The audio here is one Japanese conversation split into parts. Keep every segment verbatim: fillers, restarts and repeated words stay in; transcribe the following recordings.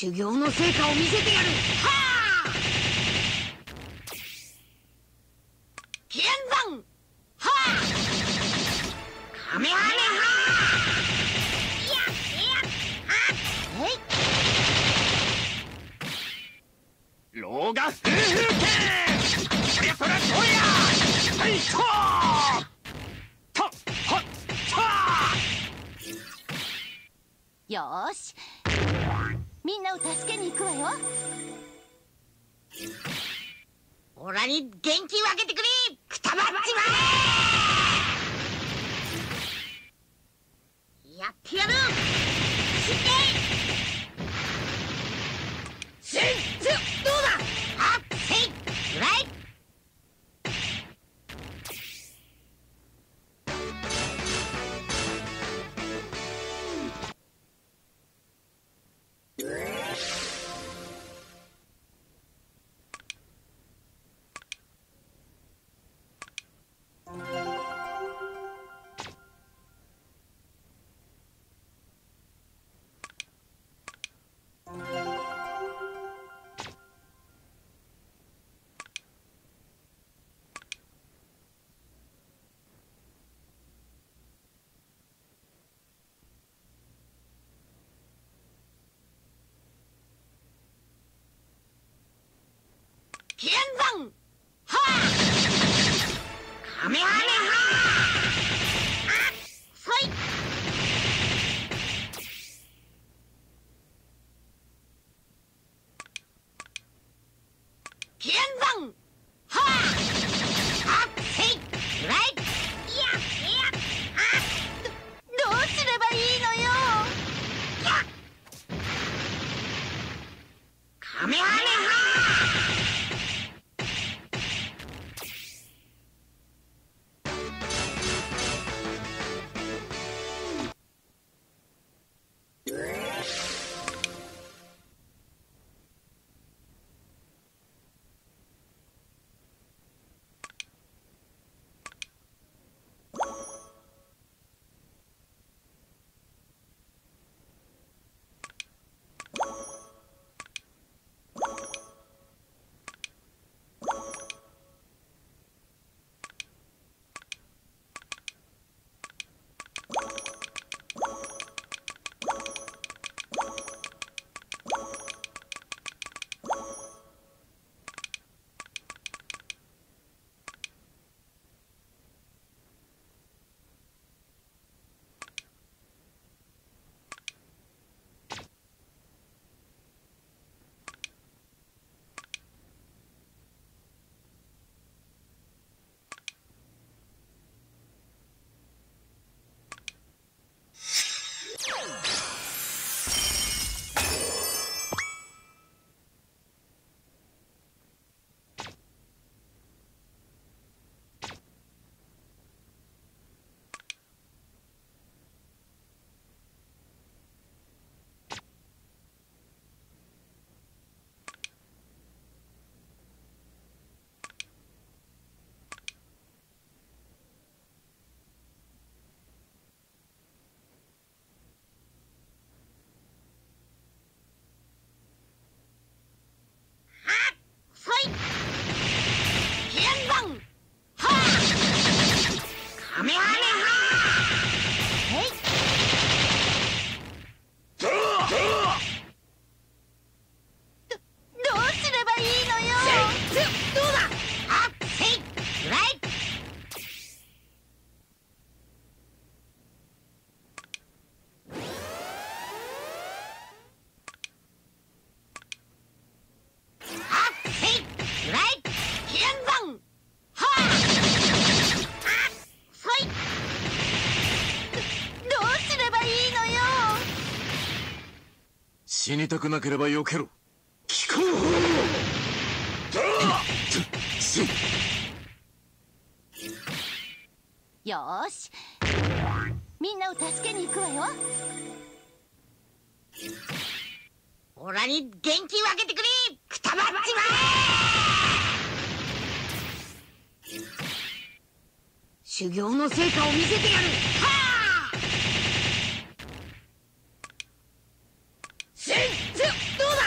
修行の成果を見せてやる。はあ、剣山。はあ、カメハメハ。いやいや、あっ、えい。老眼風風剣。そりゃそりゃそりゃ。はいとー。とはっとー。 よーし、みんなを助けに行くわよ。 オラに元気分けてくれ。くたばっちまえ。やってやる。しってせいせい、どうだ。あっせいぐらい。剣山。はあ、カメハメハ。あっそい。剣山。はあ、あっせいぐらい。いやいや、あっ、 どどうすればいいのよ。 やっ、カメハメハ。 死にたくなければ避けろ。聞こう。 よーし、みんなを助けに行くわよ。 オラに元気分けてくれ。くたばっちまえ。修行の成果を見せてやる。はあ、せいせい、どうだ。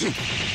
進